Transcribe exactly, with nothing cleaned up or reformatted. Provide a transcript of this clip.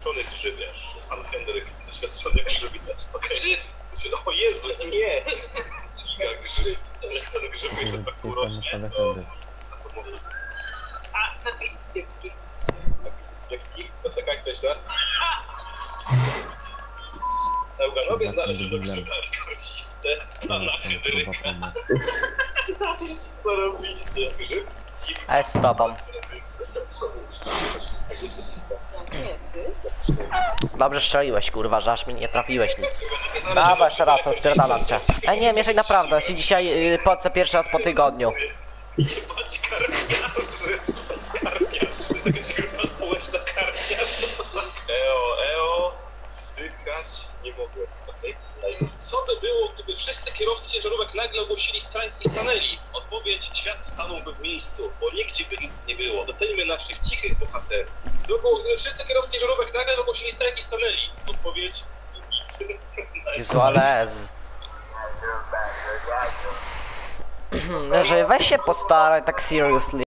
doświadczony grzybiarz. Pan Henryk, doświadczony grzybiarz. Okej. O Jezu, nie! Giga grzyb. Doświadczony grzyb jest tak urocznie, to... A, napisy z kiepskich. Napisy z kiepskich? Poczekaj, ktoś raz. Euganowie znaleźli do grzyba rekordzistę. Pana Henryka. Co robicie? Grzyb? A z tobą. Nie, ty? Dobrze strzeliłeś, kurwa, że aż mi nie trafiłeś nic. Dawaj jeszcze raz, rozpierdalam cię. Ej, nie, mieszaj naprawdę, się dzisiaj yy, pocę pierwszy raz po tygodniu. Chodź karpiarzy, co to skarpiarz? To jest jakaś grupa społeczna karpiarzy. Eo, eo, wdychać nie mogłem. Co by było, gdyby wszyscy kierowcy ciężarówek nagle ogłosili strajk i stanęli? Odpowiedź, świat stanąłby w miejscu, bo nigdzie by nic nie było. Docenimy naszych cichych bohaterów. Co by było, gdyby wszyscy kierowcy ciężarówek nagle ogłosili strajk i stanęli? Odpowiedź, nic. Jezu, ale z... Że weź się postaraj tak seriously.